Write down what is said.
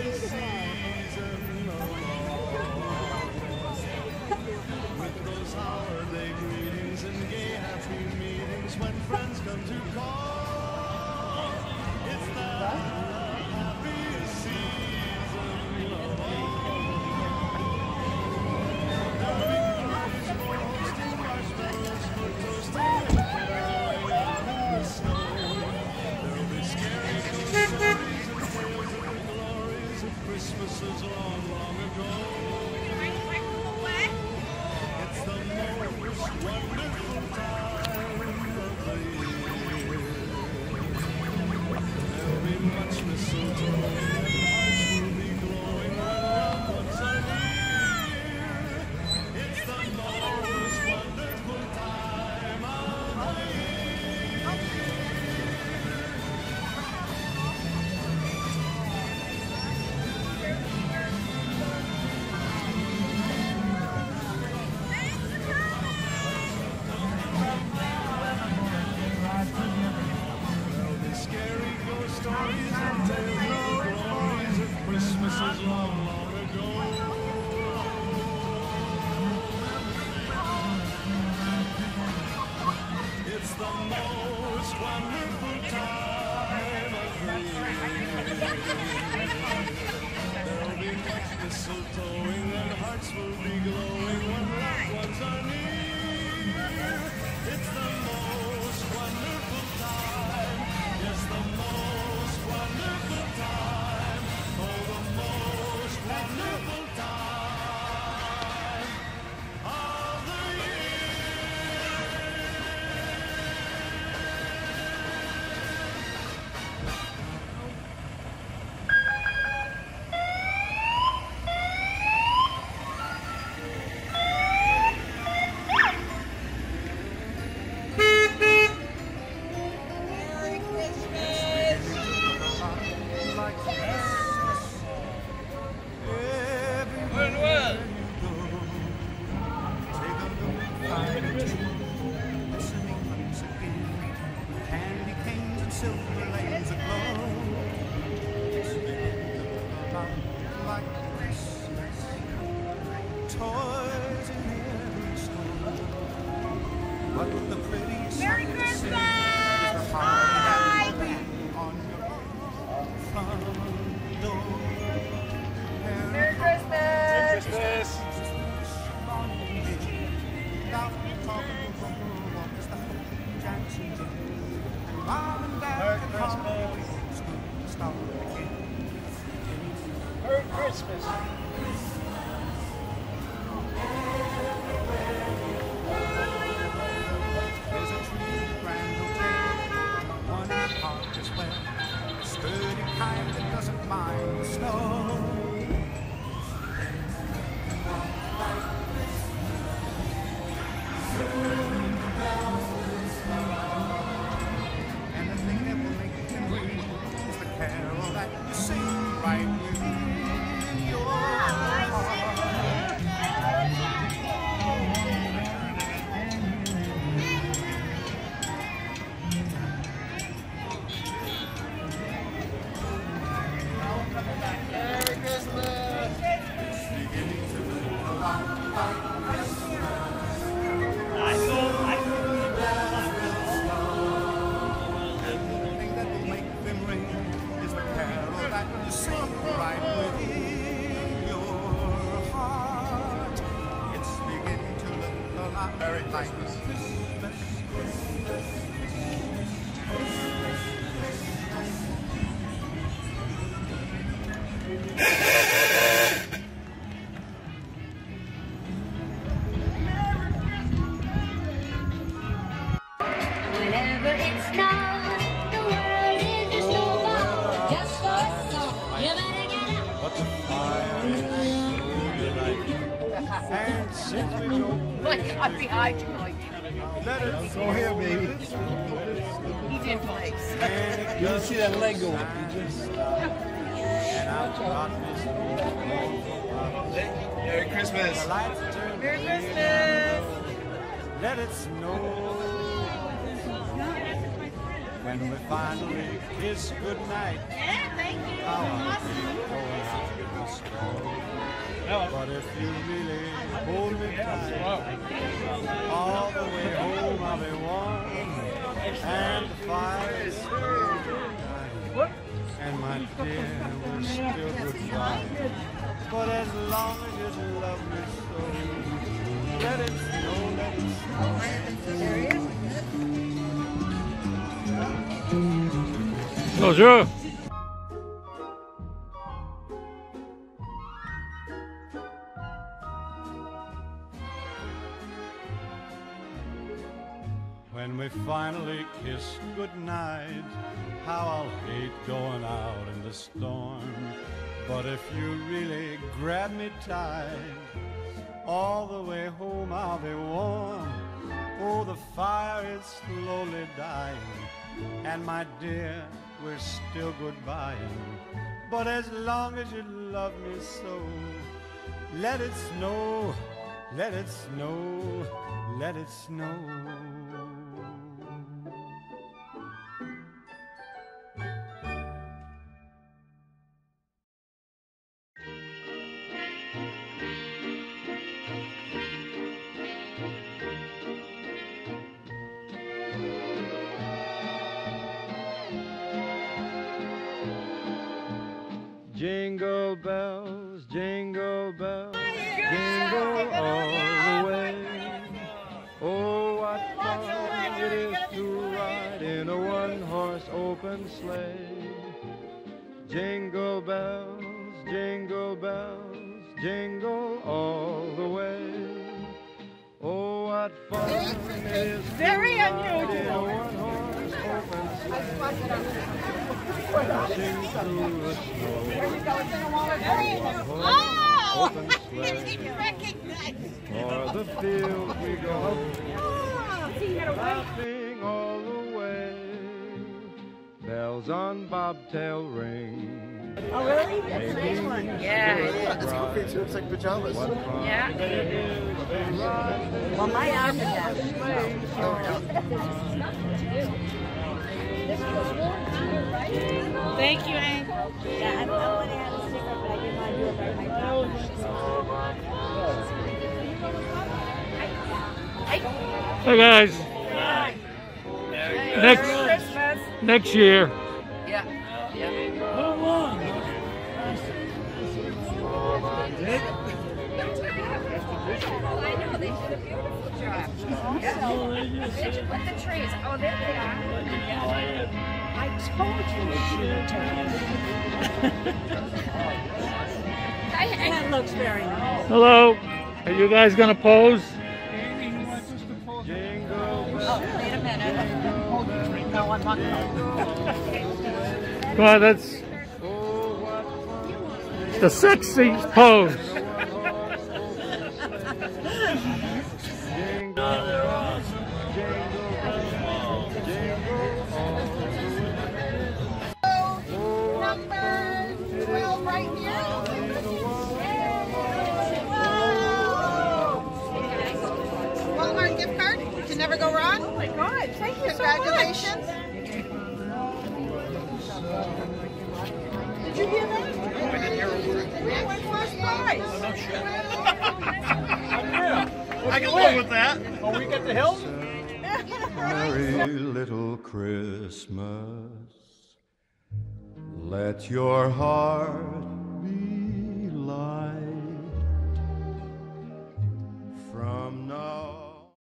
season along. With those holiday greetings and gay happy meetings when friends come to call. It's the happiest season of all. There'll be parties for hosting, marshmallows for toasting, and caroling out in the snow. There'll be scary ghost stories and tales of the glories of Christmases long, long ago. It's the most wonderful time of the year. There'll be much mistletoe and hearts will be glowing when loved ones are near. It's the most wonderful time of the year. There'll be scary ghost stories and tales of the glories of Christmases long, long ago. It's the most wonderful time of the year. There'll be much mistletoeing and hearts will be glowing when loved ones are near. It's the most wonderful time. Yes, the most wonderful time. Oh, the most wonderful time of the Merry Christmas! like Christmas. Everywhere you go, take a look, find a tune, listening once again. Candy canes and silver lanes aglow. It's a lot like Christmas. Toys in every store. But the prettiest Merry thing to see Christmas! is the heart that will be on your front door. Merry Christmas! Christmas. Merry Merry Christmas. There's a tree in the Grand Hotel, one in the park as well. A sturdy kind that doesn't mind the snow. And the thing that will make him ring is the carol that you sing right within your heart. Merry Christmas. Beginning to look a lot like Christmas. The thing that will make them ring is the carol that you sing right within your heart. It's beginning to look a lot like Christmas. Whenever it snows, the world is a snowball. Just for snow, you better get up. But the fire is so delightful. And since we don't Like, I'm behind you, like, let it Go here, baby. he did place. You don't see that leg go up. You just. and I've got this Merry Christmas. the lights turn Merry Christmas! let it snow. When we finally kiss goodnight, Yeah, thank you. how I feel going out. But if you really hold me tight, all the way home I'll be warm, and the fire is still burning, and my dear, we're still goodbye. But as long as you love me so, let it snow, let it snow. Bonjour. When we finally kiss goodnight, how I'll hate going out in the storm. But if you really grab me tight, all the way home I'll be warm. Oh, the fire is slowly dying, and my dear, we're still goodbying. But as long as you love me so, let it snow, let it snow, let it snow. Jingle bells, jingle bells, jingle all the way. Oh, what fun it is to ride in a one-horse open sleigh. Jingle bells, jingle bells, jingle all the way. Oh, what fun it is to Very ride unusual. in a one-horse open sleigh. Dashing through the snow. Oh! Open sleigh. O'er the field we go, laughing all the way. Bells on bobtail ring. Oh, really? That's a nice one. Yeah, it is. It's comfy too. It's like pajamas. Yeah. Well, my arm is out. Thank you, Hank. Yeah, I would have had a sticker, but I didn't want to do it right myself. Hey guys. Next Christmas. next year. Yeah. Yeah. I know, they did a beautiful job. Yeah. Where'd you put the trees? Oh, there they are. I told you that looks very nice. Hello. Are you guys gonna pose? Oh, wait a minute. No, I'm not going. Come on, that's the sexy pose. Number 12 right here. Walmart gift card. Can never go wrong. Oh my God! Thank you Congratulations. Did you hear that? What's first prize? I can live with that. Oh, we get the hill? Merry little Christmas. Let your heart